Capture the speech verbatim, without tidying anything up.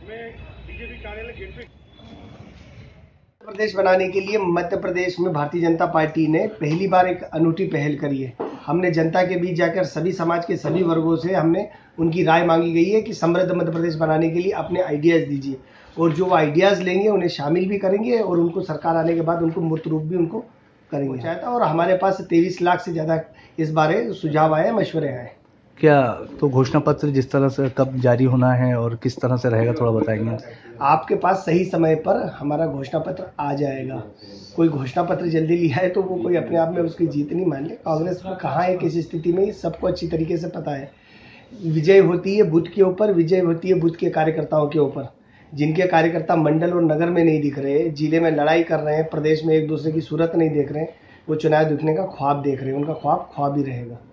प्रदेश बनाने के लिए मध्य प्रदेश में भारतीय जनता पार्टी ने पहली बार एक अनूठी पहल करी है। हमने जनता के बीच जाकर सभी समाज के सभी वर्गों से हमने उनकी राय मांगी गई है कि समृद्ध मध्य प्रदेश बनाने के लिए अपने आइडियाज़ दीजिए, और जो आइडियाज़ लेंगे उन्हें शामिल भी करेंगे और उनको सरकार आने के बाद उनको मूर्त रूप भी उनको करेंगे चाहता। और हमारे पास तेईस लाख से ज़्यादा इस बारे सुझाव आए, मशवरे आए। क्या तो घोषणा पत्र जिस तरह से कब जारी होना है और किस तरह से रहेगा, थोड़ा बताएंगे? आपके पास सही समय पर हमारा घोषणा पत्र आ जाएगा। कोई घोषणा पत्र जल्दी लिया है तो वो कोई अपने आप में उसकी जीत नहीं मान ले। कांग्रेस में कहाँ है, किस स्थिति में, सबको अच्छी तरीके से पता है। विजय होती है बुथ के ऊपर, विजय होती है बुथ के कार्यकर्ताओं के ऊपर। जिनके कार्यकर्ता मंडल और नगर में नहीं दिख रहे, जिले में लड़ाई कर रहे हैं, प्रदेश में एक दूसरे की सूरत नहीं देख रहे हैं, वो चुनाव दिखने का ख्वाब देख रहे हैं। उनका ख्वाब ख्वाब ही रहेगा।